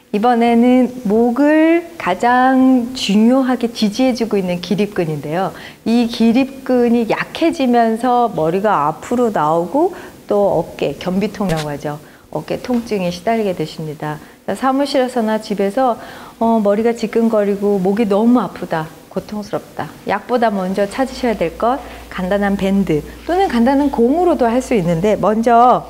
이번에는 목을 가장 중요하게 지지해주고 있는 기립근인데요. 이 기립근이 약해지면서 머리가 앞으로 나오고 또 어깨, 겸비통이라고 하죠. 어깨 통증에 시달리게 되십니다. 사무실에서나 집에서 머리가 지끈거리고 목이 너무 아프다, 고통스럽다. 약보다 먼저 찾으셔야 될 것, 간단한 밴드 또는 간단한 공으로도 할 수 있는데, 먼저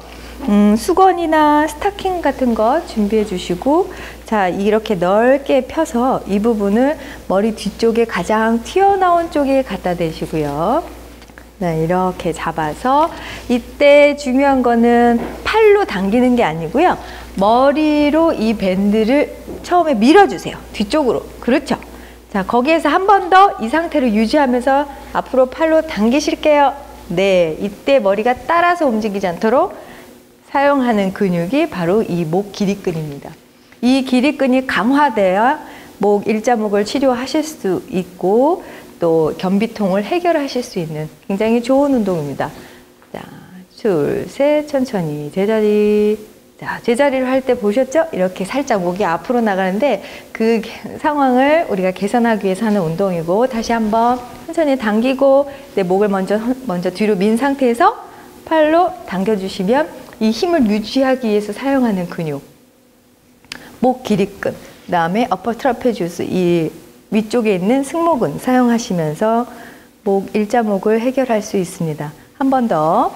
수건이나 스타킹 같은 거 준비해 주시고, 자, 이렇게 넓게 펴서 이 부분을 머리 뒤쪽에 가장 튀어나온 쪽에 갖다 대시고요. 네, 이렇게 잡아서, 이때 중요한 거는 팔로 당기는 게 아니고요. 머리로 이 밴드를 처음에 밀어주세요. 뒤쪽으로. 그렇죠. 자, 거기에서 한 번 더 이 상태로 유지하면서 앞으로 팔로 당기실게요. 네, 이때 머리가 따라서 움직이지 않도록 사용하는 근육이 바로 이 목 기립근입니다. 이 기립근이 강화돼야 일자목을 치료하실 수 있고 또 겸비통을 해결하실 수 있는 굉장히 좋은 운동입니다. 자, 둘, 셋, 천천히 제자리. 자, 제자리를 할 때 보셨죠? 이렇게 살짝 목이 앞으로 나가는데 그 상황을 우리가 개선하기 위해서 하는 운동이고, 다시 한번 천천히 당기고 내 목을 먼저 뒤로 민 상태에서 팔로 당겨주시면 이 힘을 유지하기 위해서 사용하는 근육, 목 기립근, 그 다음에 어퍼 트라페지우스, 이 위쪽에 있는 승모근 사용하시면서 일자목을 해결할 수 있습니다. 한 번 더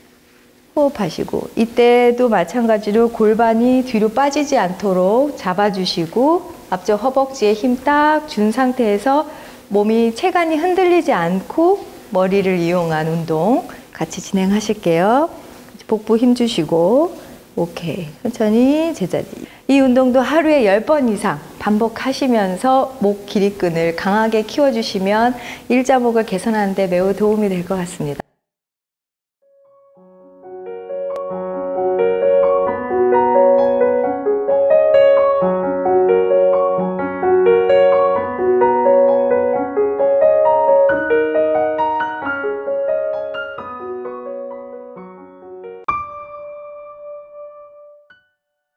호흡하시고, 이때도 마찬가지로 골반이 뒤로 빠지지 않도록 잡아주시고 앞쪽 허벅지에 힘 딱 준 상태에서 몸이 체간이 흔들리지 않고 머리를 이용한 운동 같이 진행하실게요. 복부 힘 주시고, 오케이. 천천히 제자리. 이 운동도 하루에 10번 이상 반복하시면서 목 기립근을 강하게 키워주시면 일자목을 개선하는 데 매우 도움이 될 것 같습니다.